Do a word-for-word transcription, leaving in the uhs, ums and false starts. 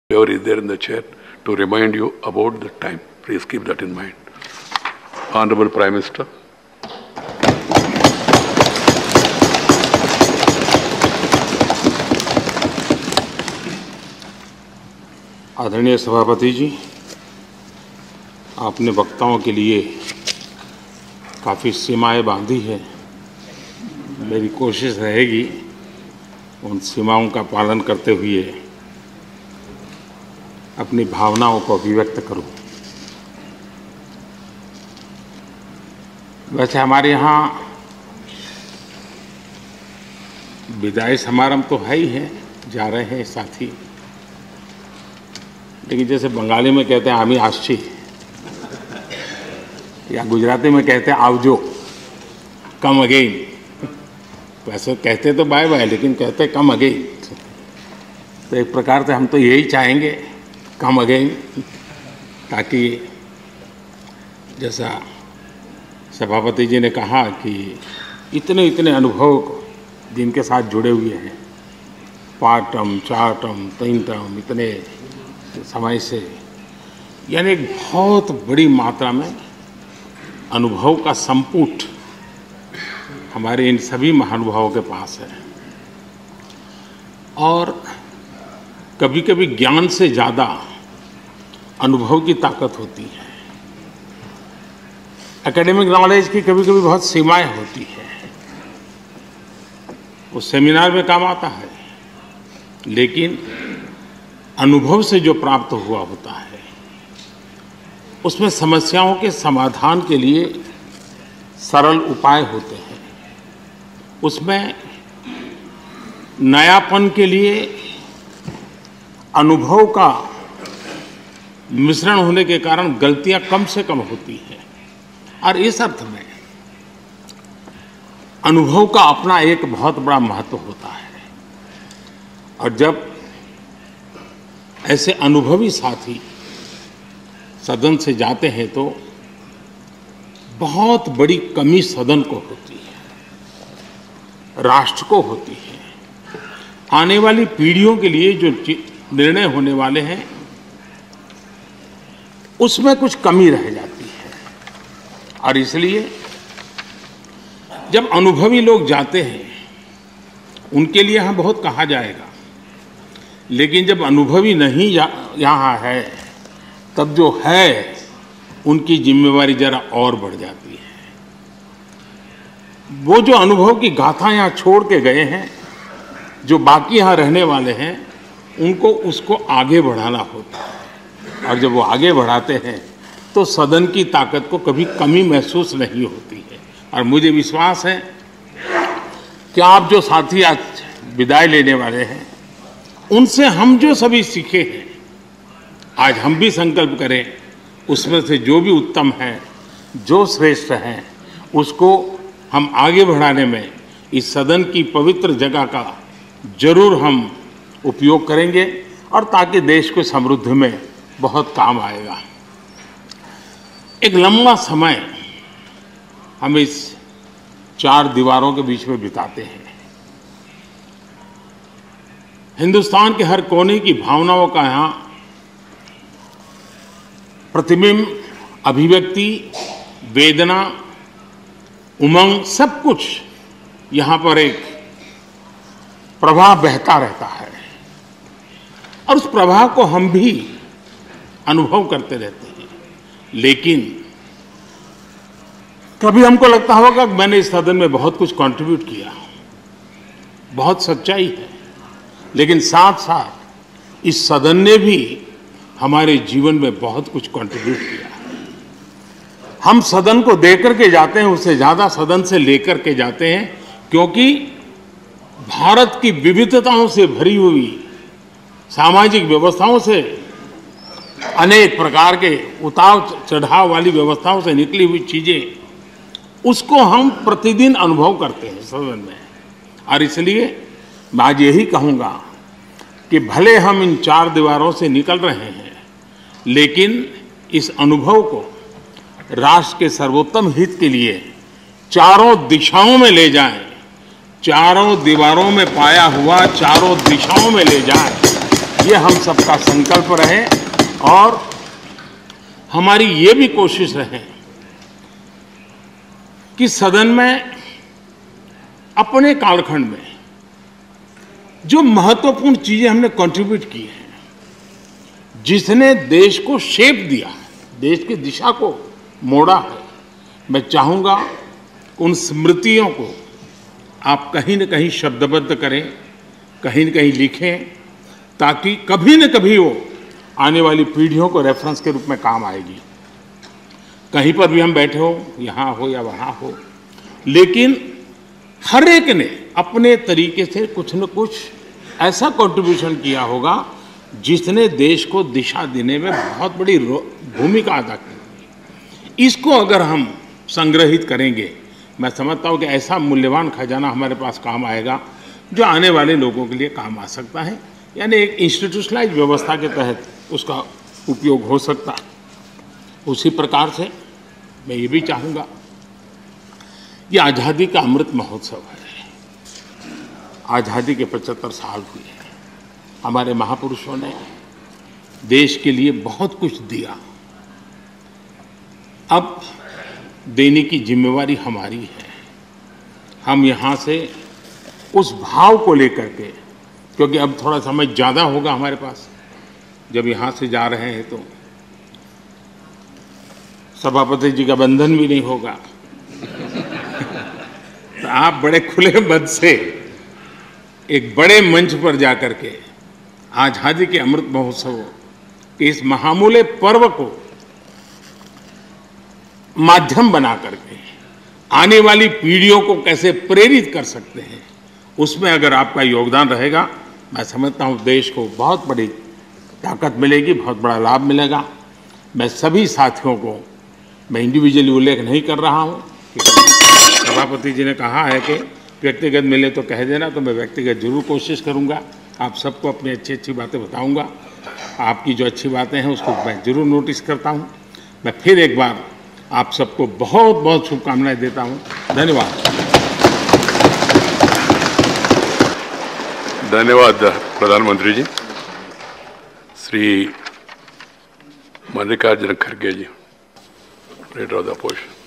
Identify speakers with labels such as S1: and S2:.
S1: Whoever is there in the chair to remind you about the time. Please keep that in mind. Honorable Prime Minister.
S2: आदरणीय सभापति जी, आपने वक्ताओं के लिए काफ़ी सीमाएं बांधी है। मेरी कोशिश रहेगी उन सीमाओं का पालन करते हुए अपनी भावनाओं को अभिव्यक्त करूं। वैसे हमारे यहाँ विदाई समारंभ तो है ही है, जा रहे हैं साथी, लेकिन जैसे बंगाली में कहते हैं आमी आशी, या गुजराती में कहते हैं आवजो, कम अगेन। वैसे कहते तो बाय बाय, लेकिन कहते कम अगेन। तो एक प्रकार से हम तो यही चाहेंगे, कम अगेन, ताकि जैसा सभापति जी ने कहा कि इतने इतने अनुभव जिनके साथ जुड़े हुए हैं, पाँच टर्म, चार टर्म, तीन टर्म, इतने समय से, यानी एक बहुत बड़ी मात्रा में अनुभव का संपुट हमारे इन सभी महानुभावों के पास है। और कभी कभी ज्ञान से ज़्यादा अनुभव की ताकत होती है। एकेडमिक नॉलेज की कभी कभी बहुत सीमाएं होती है, वो सेमिनार में काम आता है, लेकिन अनुभव से जो प्राप्त हुआ होता है उसमें समस्याओं के समाधान के लिए सरल उपाय होते हैं, उसमें नयापन के लिए अनुभव का मिश्रण होने के कारण गलतियां कम से कम होती हैं। और इस अर्थ में अनुभव का अपना एक बहुत बड़ा महत्व होता है। और जब ऐसे अनुभवी साथी सदन से जाते हैं तो बहुत बड़ी कमी सदन को होती है, राष्ट्र को होती है। आने वाली पीढ़ियों के लिए जो निर्णय होने वाले हैं उसमें कुछ कमी रह जाती है। और इसलिए जब अनुभवी लोग जाते हैं, उनके लिए यहाँ बहुत कहा जाएगा, लेकिन जब अनुभवी नहीं यहाँ है, तब जो है उनकी जिम्मेवारी जरा और बढ़ जाती है। वो जो अनुभव की गाथा यहाँ छोड़ के गए हैं, जो बाकी यहाँ रहने वाले हैं, उनको उसको आगे बढ़ाना होता है। और जब वो आगे बढ़ाते हैं तो सदन की ताकत को कभी कमी महसूस नहीं होती है। और मुझे विश्वास है कि आप जो साथी आज विदाई लेने वाले हैं, उनसे हम जो सभी सीखे हैं, आज हम भी संकल्प करें उसमें से जो भी उत्तम है, जो श्रेष्ठ है, उसको हम आगे बढ़ाने में इस सदन की पवित्र जगह का जरूर हम उपयोग करेंगे, और ताकि देश को समृद्धि में बहुत काम आएगा। एक लंबा समय हम इस चार दीवारों के बीच में बिताते हैं। हिंदुस्तान के हर कोने की भावनाओं का यहाँ प्रतिबिंब, अभिव्यक्ति, वेदना, उमंग, सब कुछ यहाँ पर एक प्रवाह बहता रहता है। और उस प्रवाह को हम भी अनुभव करते रहते हैं। लेकिन कभी हमको लगता होगा कि मैंने इस सदन में बहुत कुछ कंट्रीब्यूट किया, बहुत सच्चाई है, लेकिन साथ साथ इस सदन ने भी हमारे जीवन में बहुत कुछ कंट्रीब्यूट किया। हम सदन को देकर के जाते हैं, उससे ज़्यादा सदन से लेकर के जाते हैं, क्योंकि भारत की विविधताओं से भरी हुई सामाजिक व्यवस्थाओं से, अनेक प्रकार के उतार चढ़ाव वाली व्यवस्थाओं से निकली हुई चीज़ें, उसको हम प्रतिदिन अनुभव करते हैं सदन में। और इसलिए मैं आज यही कहूँगा कि भले हम इन चार दीवारों से निकल रहे हैं, लेकिन इस अनुभव को राष्ट्र के सर्वोत्तम हित के लिए चारों दिशाओं में ले जाएं, चारों दीवारों में पाया हुआ चारों दिशाओं में ले जाएं। ये हम सबका संकल्प रहे और हमारी ये भी कोशिश रहे कि सदन में अपने कालखंड में जो महत्वपूर्ण चीजें हमने कंट्रीब्यूट की हैं, जिसने देश को शेप दिया, देश की दिशा को मोड़ा है, मैं चाहूंगा उन स्मृतियों को आप कहीं न कहीं शब्दबद्ध करें, कहीं न कहीं लिखें, ताकि कभी न कभी वो आने वाली पीढ़ियों को रेफरेंस के रूप में काम आएगी। कहीं पर भी हम बैठे हो, यहाँ हो या वहाँ हो, लेकिन हर एक ने अपने तरीके से कुछ न कुछ ऐसा कंट्रीब्यूशन किया होगा जिसने देश को दिशा देने में बहुत बड़ी भूमिका अदा की। इसको अगर हम संग्रहित करेंगे, मैं समझता हूँ कि ऐसा मूल्यवान खजाना हमारे पास काम आएगा जो आने वाले लोगों के लिए काम आ सकता है, यानी एक इंस्टीट्यूशनलाइज व्यवस्था के तहत उसका उपयोग हो सकता है। उसी प्रकार से मैं ये भी चाहूँगा, ये आज़ादी का अमृत महोत्सव है। आज़ादी के पचहत्तर साल हुए हैं। हमारे महापुरुषों ने देश के लिए बहुत कुछ दिया। अब देने की जिम्मेवारी हमारी है। हम यहाँ से उस भाव को लेकर के, क्योंकि अब थोड़ा समय ज़्यादा होगा हमारे पास, जब यहाँ से जा रहे हैं तो सभापति जी का बंधन भी नहीं होगा। तो आप बड़े खुले मन से एक बड़े मंच पर जाकर के आज़ादी के अमृत महोत्सव के इस महामूल्य पर्व को माध्यम बना करके आने वाली पीढ़ियों को कैसे प्रेरित कर सकते हैं, उसमें अगर आपका योगदान रहेगा, मैं समझता हूँ देश को बहुत बड़ी ताकत मिलेगी, बहुत बड़ा लाभ मिलेगा। मैं सभी साथियों को, मैं इंडिविजुअली उल्लेख नहीं कर रहा हूँ, सभापति जी ने कहा है कि व्यक्तिगत मिले तो कह देना, तो मैं व्यक्तिगत जरूर कोशिश करूँगा। आप सबको अपनी अच्छी अच्छी बातें बताऊँगा। आपकी जो अच्छी बातें हैं उसको मैं जरूर नोटिस करता हूँ। मैं फिर एक बार आप सबको बहुत बहुत शुभकामनाएं देता हूँ। धन्यवाद।
S1: धन्यवाद प्रधानमंत्री जी। श्री मल्लिकार्जुन खड़गे ji, leader of the opposition.